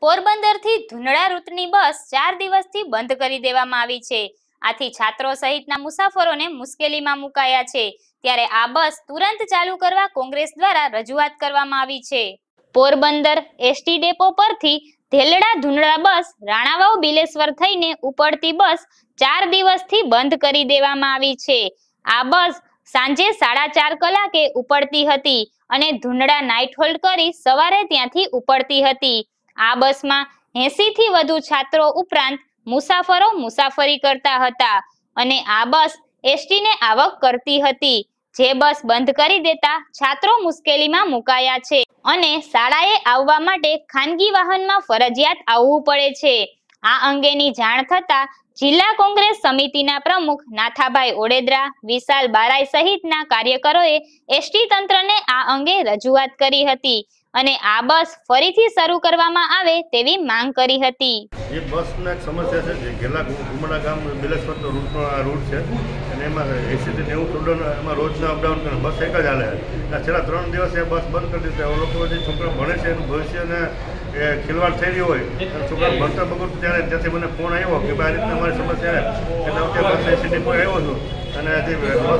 પોરબંદરથી ધુંધળા રૂટની બસ 4 દિવસથી બંધ કરી દેવામાં આવી છે। આથી છાત્રો સહિતના મુસાફરોને મુશ્કેલીમાં મુકાયા છે। ત્યારે આ બસ તુરંત ચાલુ કરવા કોંગ્રેસ દ્વારા રજૂઆત કરવામાં આવી છે। પોરબંદર એસટી ડેપો પરથી ધેલડા ધુંધળા બસ રાણાવાવ બિલેશ્વર થઈને ઉપડતી બસ 4 દિવસથી બંધ કરી દેવામાં આવી છે। આ બસ સાંજે 4:30 કલાકે ઉપડતી હતી અને ધુંધળા નાઇટ હોલ્ડ કરી સવારે ત્યાંથી ઉપડતી હતી। આ બસમાં 80 થી વધુ છાત્રો ઉપરાંત મુસાફરો મુસાફરી કરતા હતા અને આ બસ એસટીને આવક કરતી હતી। જે બસ બંધ કરી દેતા છાત્રો મુશ્કેલીમાં મુકાયા છે અને શાળાએ આવવા માટે ખાનગી વાહનમાં ફરજિયાત આવવું પડે છે। આ અંગેની જાણ થતા જિલ્લા કોંગ્રેસ સમિતિના પ્રમુખ નાથાભાઈ ઓડેદરા, વિશાલ બારાઈ સહિતના કાર્યકરોએ એસટી તંત્રને આ અંગે રજૂઆત કરી હતી અને આ બસ ફરીથી શરૂ કરવામાં આવે તેવી માંગ કરી હતી। ये बसનો એક સમસ્યા છે જે ઘેલા ગુમડા ગામ બિલેશ્વરનો રૂટ છે અને એમાં 80 થી 90 સ્ટુડન્ટ એમાં રોજના અપડાઉન કરે બસ એક જ હાલે છે। છેલ્લા 3 દિવસ એ બસ બંધ કરી દીધી। લોકો જે છોકરા ભણે છે એનું ભવિષ્યને એ ખિલવાડ થઈ રહ્યો હોય અને છોકરા ભણતર બગડતું ત્યારે ત્યાંથી મને ફોન આવ્યો કે ભાઈ આ રીતના અમારી સમસ્યા છે એટલે હું બસ એસટી ડેપો આવ્યો છું અને જે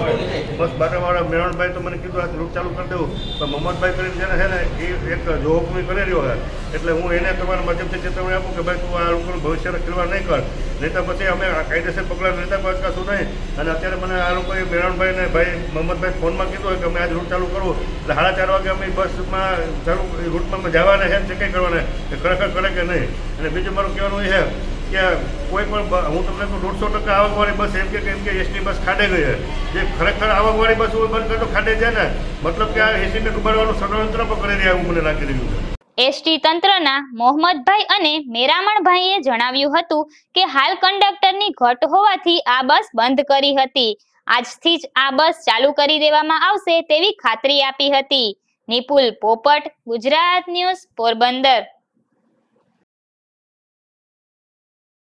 બસ બાટાવાળા મેરણભાઈ તો મને કીધું આ રૂટ ચાલુ કરી દેવું પણ મોહમ્મદભાઈ કરીને જેને છે ને એ એક જોહુકમી કરી રહ્યો છે એટલે હું એને તમારા માધ્યમથી ચેતવણી આપું કે ભાઈ તું આ લોકોનું ભવિષ્યને ખિલવાડ નહીં કર, નહીં તો પછી અમે કાયદેસર પગલાં લેતા અટકાશું નહીં। અને અત્યારે મને આ લોકોએ મેરણભાઈ ને ભાઈ મોહમ્મદભાઈ ફોનમાં કીધું કે અમે આજ રૂટ ચાલુ કરવું એટલે 4:30 વાગે અમે બસમાં ચાલુ રૂટમાં જવાના છે ચેક કરવાના કે ખરેખર કરે કે નહીં। અને બીજું મારું કહેવાનું એ છે કે કોઈ પણ હું તમને કહું 150% આવકવાળી બસ એમ કે એસટી બસ ખાડે ગઈ છે, જે ખરેખર આવકવાળી બસ હોય બંધ કરતો ખાડે જાય ને મતલબ કે આ એસટીને ડૂબાડવાનું ષડયંત્ર પણ કરી રહ્યા એવું મને લાગી રહ્યું છે। એસટી તંત્રના મોહમ્મદભાઈ અને મેરામણભાઈએ જણાવ્યું હતું કે હાલ કંડક્ટરની ઘટ હોવાથી આ બસ બંધ કરી હતી। આજથી જ આ બસ ચાલુ કરી દેવામાં આવશે તેવી ખાતરી આપી હતી। નિપુલ પોપટ, ગુજરાત ન્યૂઝ, પોરબંદર।